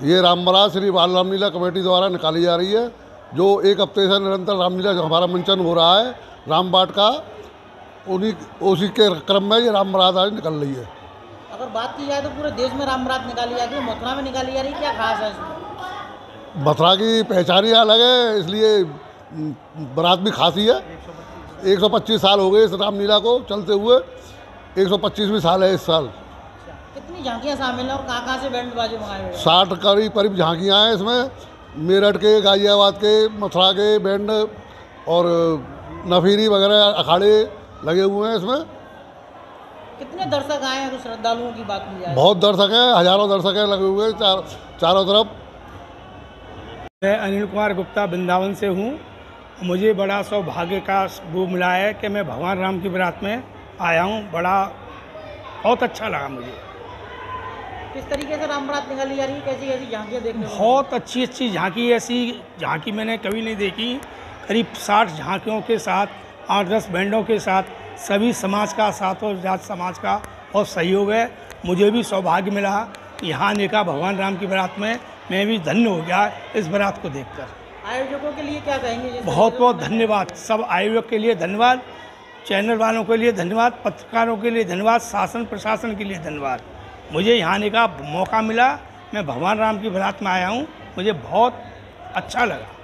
ये राम बारात श्री बाल रामलीला कमेटी द्वारा निकाली जा रही है, जो एक हफ्ते से निरंतर रामलीला हमारा मंचन हो रहा है राम बाट का, उसी के क्रम में ये राम बारात आज निकल रही है। अगर बात की जाए तो पूरे देश में राम बारात निकाली जाती है, मथुरा में निकाली जा रही है, क्या खास है इसमें? मथुरा की पहचान ही अलग है, इसलिए बारात भी खासी है। 125 साल हो गए इस रामलीला को चलते हुए, 125वीं साल है इस साल। कितनी झांकियाँ शामिल हैं और कहाँ से बैंड बाजे मंगाए हुए हैं? 60 करीब झांकियाँ हैं इसमें। मेरठ के, गाजियाबाद के, मथुरा के बैंड और नफीरी वगैरह अखाड़े लगे हुए हैं इसमें। कितने दर्शक आए हैं श्रद्धालुओं की बात की जाए? बहुत दर्शक हैं, हजारों दर्शक हैं लगे हुए चारों तरफ। मैं अनिल कुमार गुप्ता वृंदावन से हूँ। मुझे बड़ा सौभाग्य का वो मिला है कि मैं भगवान राम की बारात में आया हूँ। बहुत अच्छा लगा मुझे। किस तरीके से राम बारात निकाली जा रही है, कैसी कैसी झांकियाँ देखने को? बहुत अच्छी झांकी, ऐसी झांकी मैंने कभी नहीं देखी। करीब 60 झांकियों के साथ, 8-10 बैंडों के साथ, सभी समाज का साथ और जात समाज का बहुत सहयोग है। मुझे भी सौभाग्य मिला यहाँ आने का भगवान राम की बारात में। मैं भी धन्य हो गया इस बारात को देखकर। आयोजकों के लिए क्या कहेंगे? बहुत बहुत धन्यवाद, सब आयोजक के लिए धन्यवाद, चैनल वालों के लिए धन्यवाद, पत्रकारों के लिए धन्यवाद, शासन प्रशासन के लिए धन्यवाद। मुझे यहाँ आने का मौका मिला, मैं भगवान राम की बारात में आया हूँ, मुझे बहुत अच्छा लगा।